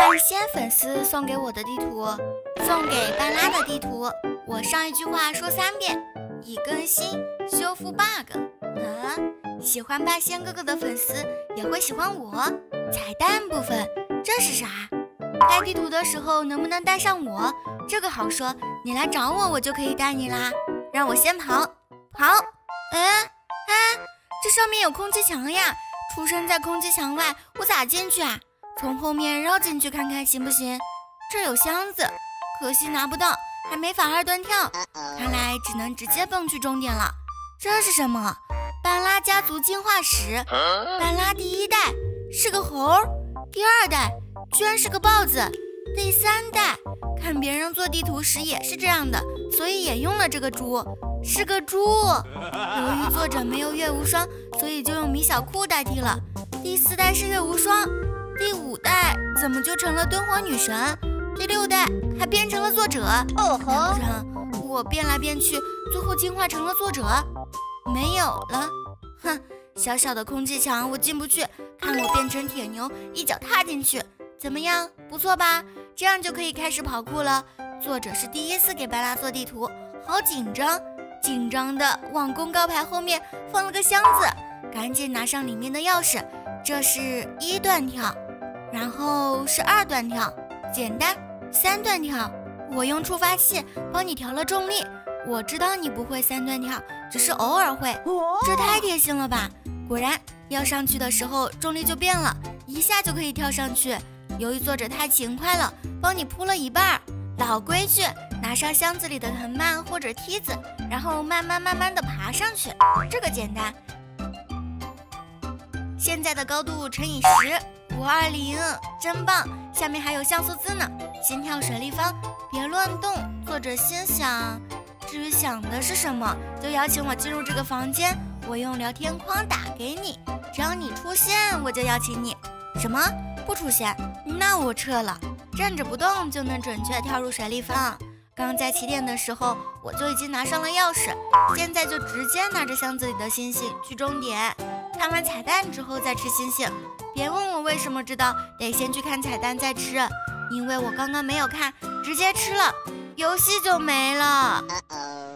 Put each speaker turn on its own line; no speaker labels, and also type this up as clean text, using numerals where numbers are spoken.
一些粉丝送给我的地图，送给半拉的地图，我上一句话说3遍，已更新，修复 bug。喜欢八仙哥哥的粉丝也会喜欢我。彩蛋部分，这是啥？开地图的时候能不能带上我？这个好说，你来找我，我就可以带你啦。让我先跑。这上面有空气墙呀！出生在空气墙外，我咋进去啊？从后面绕进去看看行不行？这有箱子，可惜拿不到，还没法2段跳，看来只能直接蹦去终点了。这是什么？半拉家族进化史，半拉第1代是个猴，第2代居然是个豹子，第3代看别人做地图时也是这样的，所以也用了这个猪，是个猪。由于作者没有月无双，所以就用米小裤代替了。第4代是月无双，第5代怎么就成了敦煌女神？第6代还变成了作者。难不成我变来变去，最后进化成了作者？没有了。小小的空气墙我进不去，看我变成铁牛，一脚踏进去，怎么样？不错吧？这样就可以开始跑酷了。作者是第1次给白拉做地图，好紧张的往公告牌后面放了个箱子，赶紧拿上里面的钥匙。这是1段跳，然后是2段跳，简单。3段跳，我用触发器帮你调了重力。我知道你不会3段跳，只是偶尔会，这太贴心了吧！果然要上去的时候重力就变了，一下就可以跳上去。由于作者太勤快了，帮你铺了一半。老规矩，拿上箱子里的藤蔓或者梯子，然后慢慢的爬上去，这个简单。现在的高度乘以10，520，真棒！下面还有像素字呢。心跳水立方，别乱动。作者心想，至于想的是什么，就邀请我进入这个房间，我用聊天框打给你，只要你出现，我就邀请你。什么？不出现？那我撤了。站着不动就能准确跳入水立方。刚在起点的时候，我就已经拿上了钥匙，现在就直接拿着箱子里的星星去终点。看完彩蛋之后再吃星星。别问我为什么知道，得先去看彩蛋再吃，因为我刚刚没有看，直接吃了，游戏就没了。